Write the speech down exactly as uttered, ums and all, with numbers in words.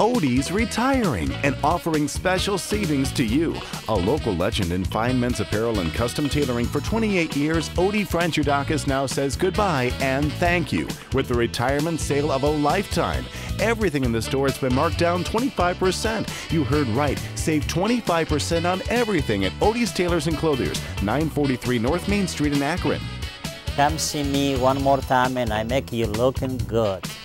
Odie's retiring and offering special savings to you. A local legend in fine men's apparel and custom tailoring for twenty-eight years, Odie Franchudakis now says goodbye and thank you with the retirement sale of a lifetime. Everything in the store has been marked down twenty-five percent. You heard right. Save twenty-five percent on everything at Odie's Tailors and Clothiers, nine forty-three North Main Street in Akron. Come see me one more time and I make you looking good.